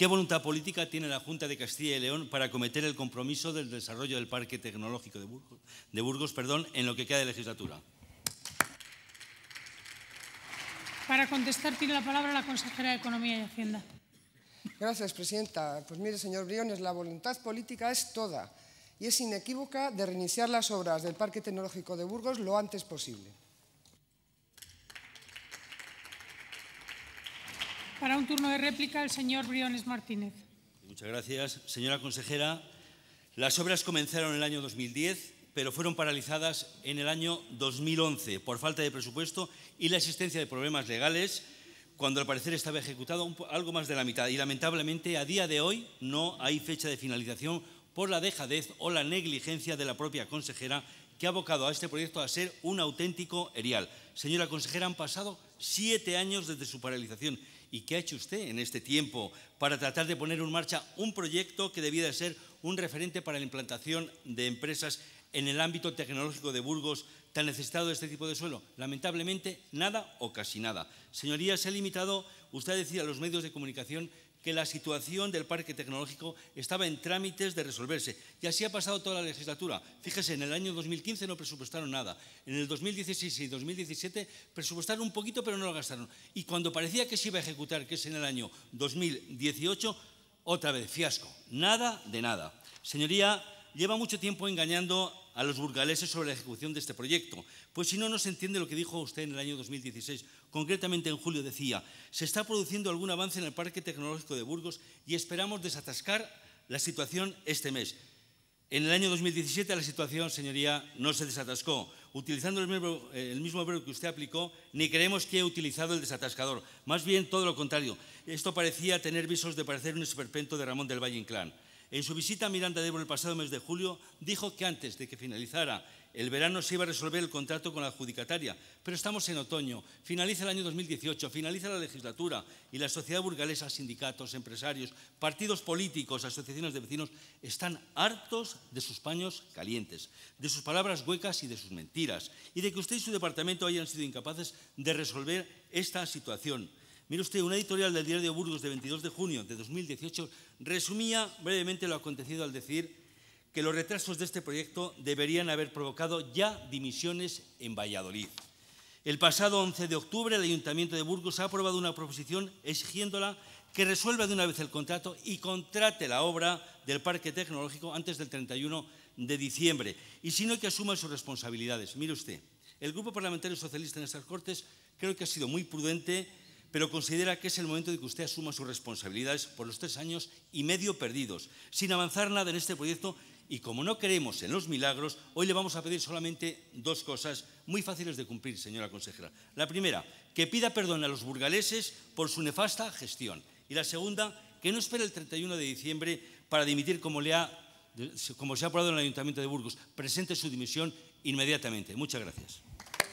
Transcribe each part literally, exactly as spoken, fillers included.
¿Qué voluntad política tiene la Junta de Castilla y León para acometer el compromiso del desarrollo del Parque Tecnológico de Burgos, de Burgos perdón, en lo que queda de legislatura? Para contestar tiene la palabra la consejera de Economía y Hacienda. Gracias, presidenta. Pues mire, señor Briones, la voluntad política es toda y es inequívoca de reiniciar las obras del Parque Tecnológico de Burgos lo antes posible. Para un turno de réplica, el señor Briones Martínez. Muchas gracias. Señora consejera, las obras comenzaron en el año dos mil diez, pero fueron paralizadas en el año dos mil once por falta de presupuesto y la existencia de problemas legales, cuando al parecer estaba ejecutado un, algo más de la mitad. Y lamentablemente a día de hoy no hay fecha de finalización por la dejadez o la negligencia de la propia consejera, que ha abocado a este proyecto a ser un auténtico erial. Señora consejera, han pasado siete años desde su paralización. ¿Y qué ha hecho usted en este tiempo para tratar de poner en marcha un proyecto que debía de ser un referente para la implantación de empresas en el ámbito tecnológico de Burgos, tan necesitado de este tipo de suelo? Lamentablemente, nada o casi nada. Señorías, se ha limitado usted a decir a los medios de comunicación que la situación del parque tecnológico estaba en trámites de resolverse. Y así ha pasado toda la legislatura. Fíjese, en el año dos mil quince no presupuestaron nada. En el dos mil dieciséis y dos mil diecisiete presupuestaron un poquito, pero no lo gastaron. Y cuando parecía que se iba a ejecutar, que es en el año dos mil dieciocho, otra vez, fiasco. Nada de nada. Señoría, lleva mucho tiempo engañando a los burgaleses sobre la ejecución de este proyecto, pues si no, no se entiende lo que dijo usted en el año dos mil dieciséis. Concretamente en julio decía: se está produciendo algún avance en el Parque Tecnológico de Burgos y esperamos desatascar la situación este mes. En el año dos mil diecisiete la situación, señoría, no se desatascó. Utilizando el mismo, el mismo verbo que usted aplicó, ni creemos que haya utilizado el desatascador. Más bien todo lo contrario. Esto parecía tener visos de parecer un esperpento de Ramón del Valle Inclán. En su visita a Miranda de Ebro el pasado mes de julio, dijo que antes de que finalizara el verano se iba a resolver el contrato con la adjudicataria. Pero estamos en otoño, finaliza el año dos mil dieciocho, finaliza la legislatura y la sociedad burgalesa, sindicatos, empresarios, partidos políticos, asociaciones de vecinos, están hartos de sus paños calientes, de sus palabras huecas y de sus mentiras, y de que usted y su departamento hayan sido incapaces de resolver esta situación. Mire usted, una editorial del diario de Burgos de veintidós de junio de dos mil dieciocho resumía brevemente lo acontecido al decir que los retrasos de este proyecto deberían haber provocado ya dimisiones en Valladolid. El pasado once de octubre el Ayuntamiento de Burgos ha aprobado una proposición exigiéndola que resuelva de una vez el contrato y contrate la obra del Parque Tecnológico antes del treinta y uno de diciembre, y si no, que asuma sus responsabilidades. Mire usted, el Grupo Parlamentario Socialista en estas Cortes creo que ha sido muy prudente, pero considera que es el momento de que usted asuma sus responsabilidades por los tres años y medio perdidos, sin avanzar nada en este proyecto. Y como no creemos en los milagros, hoy le vamos a pedir solamente dos cosas muy fáciles de cumplir, señora consejera. La primera, que pida perdón a los burgaleses por su nefasta gestión. Y la segunda, que no espere el treinta y uno de diciembre para dimitir como, le ha, como se ha aprobado en el Ayuntamiento de Burgos. Presente su dimisión inmediatamente. Muchas gracias.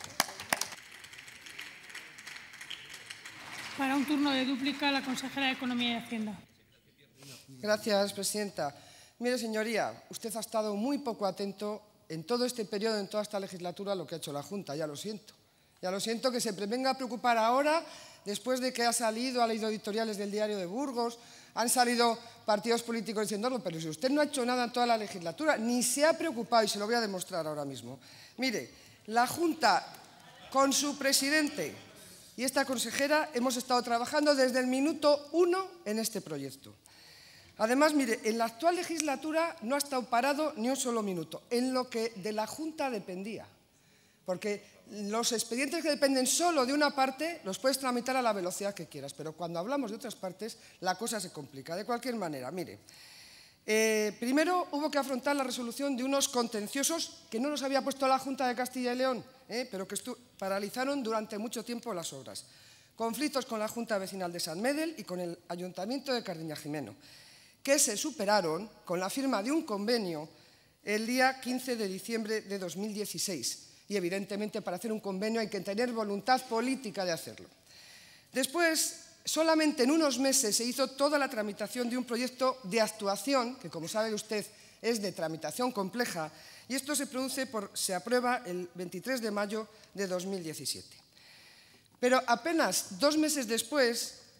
Para un turno de dúplica, la consejera de Economía y Hacienda. Gracias, presidenta. Mire, señoría, usted ha estado muy poco atento en todo este periodo, en toda esta legislatura, a lo que ha hecho la Junta. Ya lo siento. Ya lo siento que se venga a preocupar ahora, después de que ha salido, ha leído editoriales del diario de Burgos, han salido partidos políticos diciéndolo, pero si usted no ha hecho nada en toda la legislatura, ni se ha preocupado, y se lo voy a demostrar ahora mismo. Mire, la Junta, con su presidente y esta consejera, hemos estado trabajando desde el minuto uno en este proyecto. Además, mire, en la actual legislatura no ha estado parado ni un solo minuto, en lo que de la Junta dependía. Porque los expedientes que dependen solo de una parte los puedes tramitar a la velocidad que quieras, pero cuando hablamos de otras partes la cosa se complica. De cualquier manera, mire, eh, primero hubo que afrontar la resolución de unos contenciosos que no los había puesto la Junta de Castilla y León, eh, pero que paralizaron durante mucho tiempo las obras. Conflictos con la Junta Vecinal de San Medel y con el Ayuntamiento de Cardiña-Jimeno, que se superaron con la firma de un convenio el día quince de diciembre de dos mil dieciséis. Y, evidentemente, para hacer un convenio hay que tener voluntad política de hacerlo. Después, solamente en unos meses se hizo toda la tramitación de un proyecto de actuación, que, como sabe usted, es de tramitación compleja, y esto se produce por, se aprueba el veintitrés de mayo de dos mil diecisiete. Pero apenas dos meses después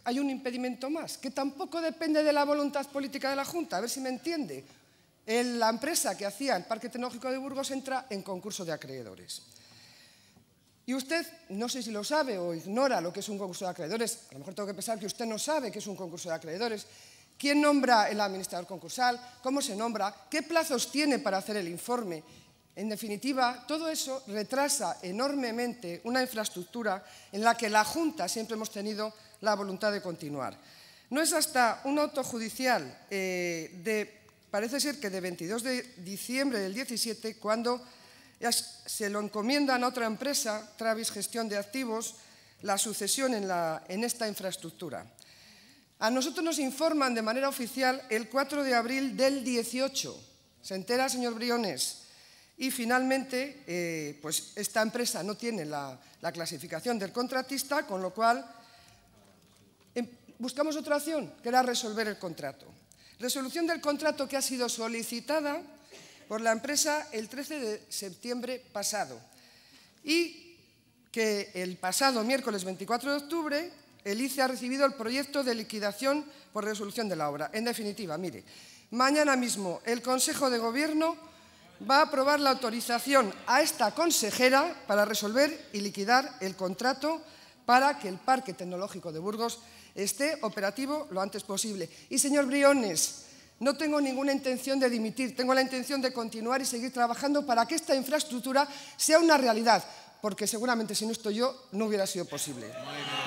hay un impedimento más, que tampoco depende de la voluntad política de la Junta, a ver si me entiende. El, la empresa que hacía el Parque Tecnológico de Burgos entra en concurso de acreedores. Y usted, no sé si lo sabe o ignora lo que es un concurso de acreedores, a lo mejor tengo que pensar que usted no sabe qué es un concurso de acreedores. ¿Quién nombra el administrador concursal? ¿Cómo se nombra? ¿Qué plazos tiene para hacer el informe? En definitiva, todo eso retrasa enormemente una infraestructura en la que la Junta siempre hemos tenido la voluntad de continuar. No es hasta un auto judicial eh, de, parece ser que de veintidós de diciembre del diecisiete, cuando se lo encomiendan a otra empresa, Travis Gestión de Activos, la sucesión en, la, en esta infraestructura. A nosotros nos informan de manera oficial el cuatro de abril del dieciocho. ¿Se entera, señor Briones? Y finalmente, eh, pues esta empresa no tiene la, la clasificación del contratista, con lo cual eh, buscamos otra opción, que era resolver el contrato. Resolución del contrato que ha sido solicitada por la empresa el trece de septiembre pasado y que el pasado miércoles veinticuatro de octubre el I C E ha recibido el proyecto de liquidación por resolución de la obra. En definitiva, mire, mañana mismo el Consejo de Gobierno va a aprobar la autorización a esta consejera para resolver y liquidar el contrato para que el Parque Tecnológico de Burgos esté operativo lo antes posible. Y, señor Briones, no tengo ninguna intención de dimitir, tengo la intención de continuar y seguir trabajando para que esta infraestructura sea una realidad, porque seguramente si no estoy yo no hubiera sido posible.